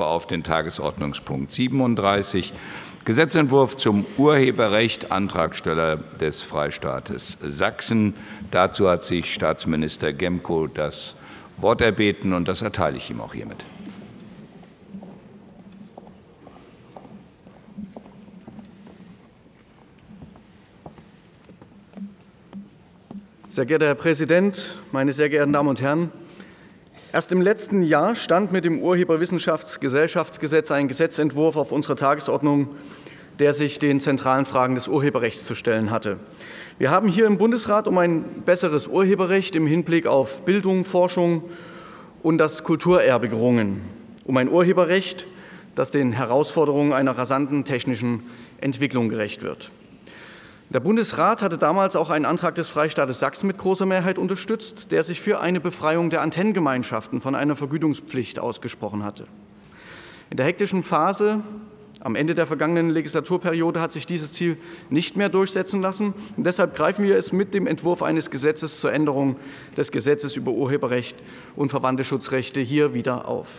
auf den Tagesordnungspunkt 37, Gesetzentwurf zum Urheberrecht, Antragsteller des Freistaates Sachsen. Dazu hat sich Staatsminister Gemko das Wort erbeten, und das erteile ich ihm auch hiermit. Sehr geehrter Herr Präsident, meine sehr geehrten Damen und Herren! Erst im letzten Jahr stand mit dem Urheberwissenschaftsgesellschaftsgesetz ein Gesetzentwurf auf unserer Tagesordnung, der sich den zentralen Fragen des Urheberrechts zu stellen hatte. Wir haben hier im Bundesrat um ein besseres Urheberrecht im Hinblick auf Bildung, Forschung und das Kulturerbe gerungen, um ein Urheberrecht, das den Herausforderungen einer rasanten technischen Entwicklung gerecht wird. Der Bundesrat hatte damals auch einen Antrag des Freistaates Sachsen mit großer Mehrheit unterstützt, der sich für eine Befreiung der Antennengemeinschaften von einer Vergütungspflicht ausgesprochen hatte. In der hektischen Phase am Ende der vergangenen Legislaturperiode hat sich dieses Ziel nicht mehr durchsetzen lassen. Und deshalb greifen wir es mit dem Entwurf eines Gesetzes zur Änderung des Gesetzes über Urheberrecht und verwandte Schutzrechte hier wieder auf.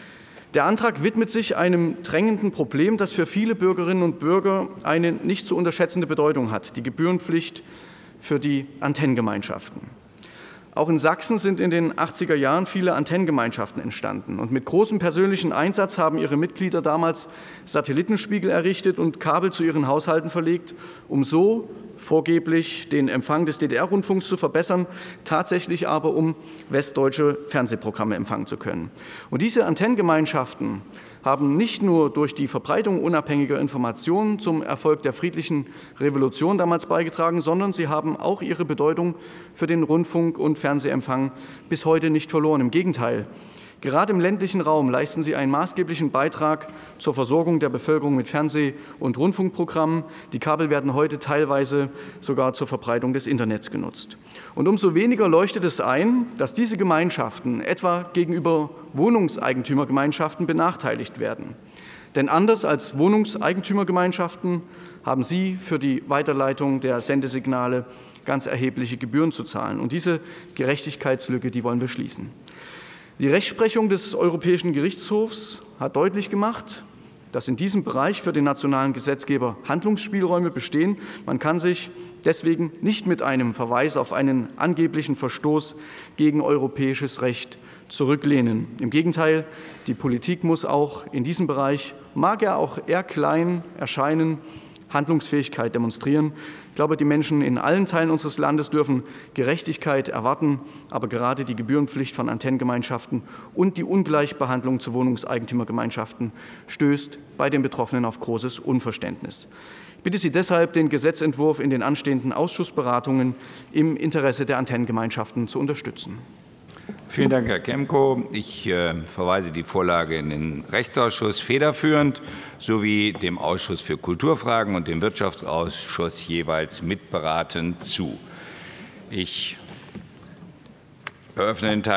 Der Antrag widmet sich einem drängenden Problem, das für viele Bürgerinnen und Bürger eine nicht zu unterschätzende Bedeutung hat: die Gebührenpflicht für die Antennengemeinschaften. Auch in Sachsen sind in den 80er Jahren viele Antennengemeinschaften entstanden. Und mit großem persönlichen Einsatz haben ihre Mitglieder damals Satellitenspiegel errichtet und Kabel zu ihren Haushalten verlegt, um so vorgeblich den Empfang des DDR-Rundfunks zu verbessern, tatsächlich aber um westdeutsche Fernsehprogramme empfangen zu können. Und diese Antennengemeinschaften haben nicht nur durch die Verbreitung unabhängiger Informationen zum Erfolg der friedlichen Revolution damals beigetragen, sondern sie haben auch ihre Bedeutung für den Rundfunk- und Fernsehempfang bis heute nicht verloren. Im Gegenteil, gerade im ländlichen Raum leisten sie einen maßgeblichen Beitrag zur Versorgung der Bevölkerung mit Fernseh- und Rundfunkprogrammen. Die Kabel werden heute teilweise sogar zur Verbreitung des Internets genutzt. Und umso weniger leuchtet es ein, dass diese Gemeinschaften etwa gegenüber Wohnungseigentümergemeinschaften benachteiligt werden. Denn anders als Wohnungseigentümergemeinschaften haben sie für die Weiterleitung der Sendesignale ganz erhebliche Gebühren zu zahlen. Und diese Gerechtigkeitslücke, die wollen wir schließen. Die Rechtsprechung des Europäischen Gerichtshofs hat deutlich gemacht, dass in diesem Bereich für den nationalen Gesetzgeber Handlungsspielräume bestehen. Man kann sich deswegen nicht mit einem Verweis auf einen angeblichen Verstoß gegen europäisches Recht zurücklehnen. Im Gegenteil, die Politik muss auch in diesem Bereich, mag er auch eher klein erscheinen, Handlungsfähigkeit demonstrieren. Ich glaube, die Menschen in allen Teilen unseres Landes dürfen Gerechtigkeit erwarten, aber gerade die Gebührenpflicht von Antennengemeinschaften und die Ungleichbehandlung zu Wohnungseigentümergemeinschaften stößt bei den Betroffenen auf großes Unverständnis. Ich bitte Sie deshalb, den Gesetzentwurf in den anstehenden Ausschussberatungen im Interesse der Antennengemeinschaften zu unterstützen. Vielen Dank, Herr Gemko. Ich verweise die Vorlage in den Rechtsausschuss federführend sowie dem Ausschuss für Kulturfragen und dem Wirtschaftsausschuss jeweils mitberatend zu. Ich eröffne den